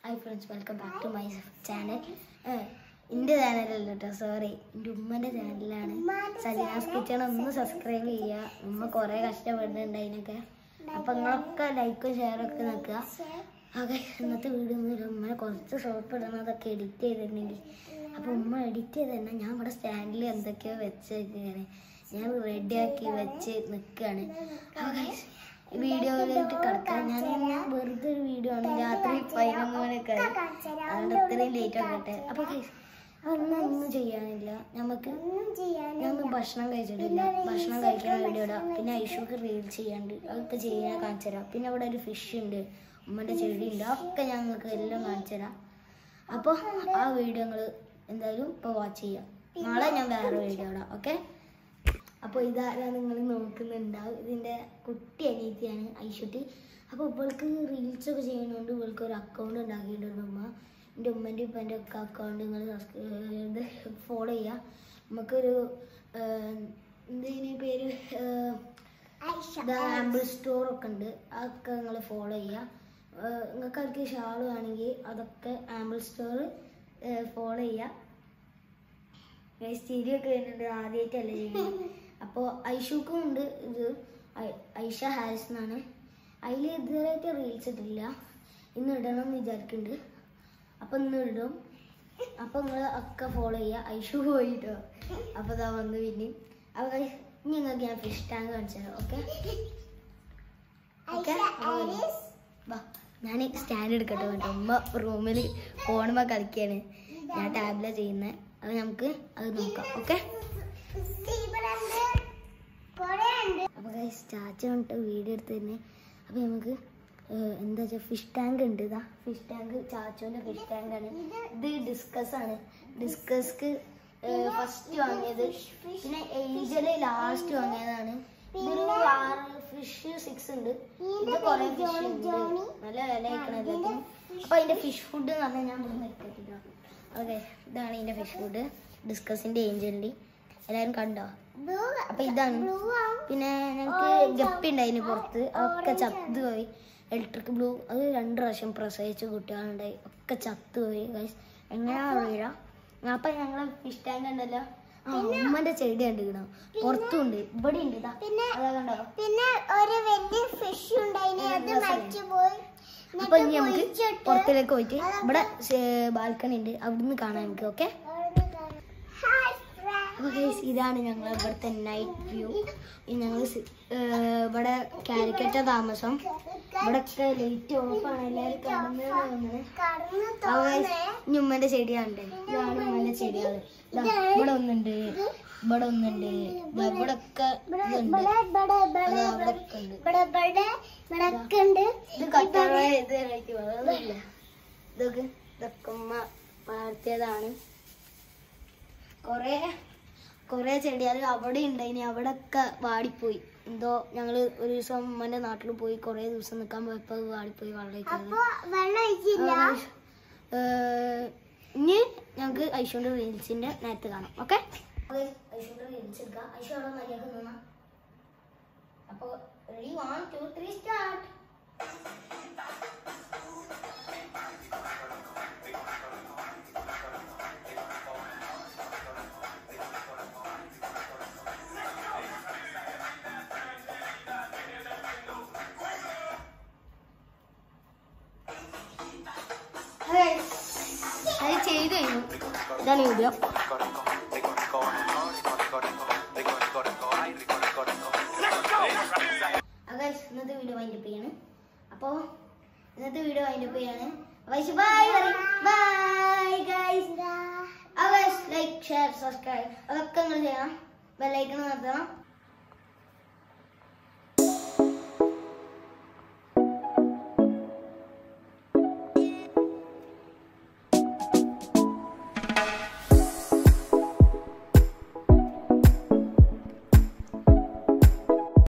Hi friends, welcome back to my channel. Inde channel allo sorry. Inde ummante channel aanu. Sajina's Kitchen ഒന്ന് subscribe cheya. Umma kore കഷ്ടപ്പെടുന്നുണ്ട് അതിനൊക്കെ. അപ്പോൾ നിങ്ങളൊക്കെ like share ഒക്കെ നോക്കുക. Okay, ഇന്നത്തെ വീഡിയോയിൽ ഉമ്മനെ കുറച്ച് ഷോർട്ട് ഇടുന്നതൊക്കെ എഡിറ്റ് ചെയ്തിട്ടുണ്ടെങ്കിൽ അപ്പോൾ ഉമ്മ എഡിറ്റ് ചെയ്തതന്നെ ഞാൻ ഇവിടെ സ്റ്റാൻഡിൽ എന്തൊക്കെയോ വെച്ചിരിക്കുകയാണ്. ഞാൻ റെഡിയാക്കി വെച്ച് നിൽക്കുകയാണ്. ഓക്കേ, വീഡിയോയിലേക്ക് കിടക്കാൻ ഞാൻ വെറുതെ ഒരു വീഡിയോ ആണ്. രാത്രി 11 മണിയൊക്കെ അതുകൊണ്ട് ഇത്രയും ലേറ്റ് ആക്കട്ടെ. അപ്പോൾ ഒന്നും ചെയ്യാനില്ല, ഞമ്മക്ക് ഭക്ഷണം കഴിച്ചിട്ടില്ല. ഭക്ഷണം കഴിക്കാൻ വീഡിയോ ഇടാം. പിന്നെ ഐഷുക്ക് റീൽസ് ചെയ്യാണ്ട് അതൊക്കെ ചെയ്യാൻ കാണിച്ചു തരാം. പിന്നെ അവിടെ ഒരു ഫിഷ് ഉണ്ട്, ഉമ്മൻ്റെ ചെടി ഉണ്ട്, അതൊക്കെ ഞങ്ങൾക്ക് എല്ലാം കാണിച്ചു തരാം. അപ്പോൾ ആ വീഡിയോ നിങ്ങൾ എന്തായാലും ഇപ്പോൾ വാച്ച് ചെയ്യാം. നാളെ ഞാൻ വേറെ വീഡിയോ ഇടാം. ഓക്കെ, അപ്പോൾ ഇതാരാ നിങ്ങൾ നോക്കുന്നുണ്ടാവും. ഇതിൻ്റെ കുട്ടി അനിയത്തിയാണ് ഐഷുട്ടി. അപ്പോൾ ഇവൾക്ക് റീൽസൊക്കെ ചെയ്യുന്നതുകൊണ്ട് ഇവൾക്ക് ഒരു അക്കൗണ്ട് ഉണ്ടാക്കിയിട്ടുണ്ട് ഉമ്മ. എൻ്റെ ഉമ്മൻ്റെ ഇപ്പൻ്റെ ഒക്കെ അക്കൗണ്ട് നിങ്ങൾ ഇത് ഫോളോ ചെയ്യുക. നമുക്കൊരു എന്തിന് പേര് ആമ്പിൾ സ്റ്റോറൊക്കെ ഉണ്ട്, അതൊക്കെ നിങ്ങൾ ഫോളോ ചെയ്യുക. നിങ്ങൾക്ക് അവർക്ക് ഷാള് ആണെങ്കിൽ അതൊക്കെ ആമ്പിൾ സ്റ്റോർ ഫോളോ ചെയ്യുക. സ്റ്റീരിയൊക്കെ വരുന്നുണ്ട്, ആദ്യമായിട്ടല്ല ചെയ്യുന്നത്. അപ്പോൾ ഐഷുക്കും ഉണ്ട്, ഇത് ഐഷ ഹാരിസ് എന്നാണ്. അതിൽ ഇതുവരെയായിട്ട് റീൽസ് ഇട്ടില്ല. ഇന്ന് ഇടണം എന്ന് വിചാരിക്കുന്നുണ്ട്. അപ്പം ഇന്ന് ഇടും. അപ്പം നിങ്ങൾ ഒക്കെ ഫോളോ ചെയ്യുക. ഐഷു പോയിട്ടോ. അപ്പോൾ ഇതാ വന്ന് പിന്നെയും. അപ്പോൾ ഇനി നിങ്ങൾക്ക് ഞാൻ ഫിഷ് ടാങ്ക് കാണിച്ചു തരാം. ഓക്കെ ഓക്കെ, വാ ഞാൻ സ്റ്റാൻഡ് എടുക്കട്ടെ കേട്ടോ. ഉമ്മ റൂമിൽ ഫോണുമ്പോൾ കളിക്കുകയാണ്, ഞാൻ ടാബിലാണ് ചെയ്യുന്നത്. അത് നമുക്ക് അത് നോക്കാം. ഓക്കെ, അപ്പോൾ ചാച്ച വന്നിട്ട് വീഡിയോ എടുത്ത് തന്നെ. അപ്പോൾ നമുക്ക് എന്താ വെച്ചാൽ ഫിഷ് ടാങ്ക് ഉണ്ട്. ഇതാ ഫിഷ് ടാങ്ക്, ചാച്ചുവിൻ്റെ ഫിഷ് ടാങ്കാണ് ഇത്. ഡിസ്കസ് ആണ്. ഡിസ്കസ്ക്ക് ഫസ്റ്റ് വാങ്ങിയത്, പിന്നെ ഏഞ്ചല് ലാസ്റ്റ് വാങ്ങിയതാണ്. ഇതൊരു 6 ഫിഷ് 6 ഉണ്ട്. ഇത് കുറേ ഫിഷ് ഉണ്ട്, നല്ല വില കഴിക്കണത്. അപ്പോൾ അതിൻ്റെ ഫിഷ് ഫുഡ് എന്ന് പറഞ്ഞാൽ ഞാൻ നിർത്തിയിട്ടില്ല. ഓക്കെ, ഇതാണ് ഇതിൻ്റെ ഫിഷ് ഫുഡ്, ഡിസ്കസിൻ്റെ ഏഞ്ചലിൻ്റെ. എല്ലാവരും കണ്ടോ? അപ്പം ഇതാണ്. പിന്നെ ഞങ്ങൾക്ക് ഗപ്പി ഉണ്ടായിന് പുറത്ത്, ഒക്കെ ചത്തുപോയി. ഇലക്ട്രിക് ബ്ലൂ അത് 2 പ്രാവശ്യം പ്രസവിച്ച കുട്ടികളുണ്ടായി, ഒക്കെ ചത്തുപോയി. എങ്ങനെയാ അറിയില്ല. അപ്പം ഞങ്ങളെ ഫിഷ് ടാങ്ക് ഉണ്ടല്ലോ, ഉമ്മൻ്റെ ചെടി കണ്ടിരിക്കണം. പുറത്തുണ്ട്, ഇവിടെ ഉണ്ട്. അതാ കണ്ടോ? പിന്നെ ഒരു വലിയ ഫിഷ് ഉണ്ടായിന്, അപ്പൊ ഇനി നമുക്ക് പുറത്തിലേക്ക് പോയിട്ട് ഇവിടെ ബാൽക്കണി ഉണ്ട്, അവിടുന്ന് കാണാൻ നമുക്ക്. ഓക്കെ, ഇതാണ് ഞങ്ങൾ ഇവിടുത്തെ നൈറ്റ് വ്യൂ. ഞങ്ങൾ ഇവിടെ കാലിക്കറ്റ താമസം. ഇവിടെ ഒക്കെ ലൈറ്റ് ഓഫാണ്, എല്ലാവരും കാണുന്നത്. ഇനി ഉമ്മന്റെ ചെടിയാണ്ട്. ഇതാണ് ഉമ്മന്റെ ചെടികൾ. ഇവിടെ ഒന്നുണ്ട്, ഇവിടെ ഒന്നുണ്ട്, ഇവിടെ ഒക്കെ ഇതൊക്കെ ഉമ്മ വളർത്തിയതാണ്. കുറേ ചെടികൾ അവിടെ ഉണ്ടായിനി, അവിടെ ഒക്കെ വാടിപ്പോയി. എന്തോ ഞങ്ങൾ ഒരു ദിവസം ഉമ്മൻ്റെ നാട്ടിൽ പോയി കുറേ ദിവസം നിൽക്കാൻ പോയപ്പോൾ വാടിപ്പോയി. ഇനി ഞങ്ങൾക്ക് ഐഷുവിൻ്റെ റീൽസിൻ്റെ നേരത്തെ കാണാം. ഓക്കെ, ഐഷുവിൻ്റെ റീൽസ് എടുക്കാം. ഐഷു അവിടെ മര്യാദ നിന്നാ. അപ്പോൾ റെഡി, 1 2 3 സ്റ്റാർട്ട്. അത് ചെയ്ത് കഴിഞ്ഞു. ഇതാണ് വീഡിയോ. ഇന്നത്തെ വീഡിയോ വൈൻഡപ്പ് ചെയ്യാണ്. അപ്പോൾ ഇന്നത്തെ വീഡിയോ വൈൻഡപ്പ് ചെയ്യാണ്. Bye guys. Like share subscribe അതൊക്കെ നിങ്ങൾ ചെയ്യണം. ബെല്ലൈക്കൺ നിർത്തണം.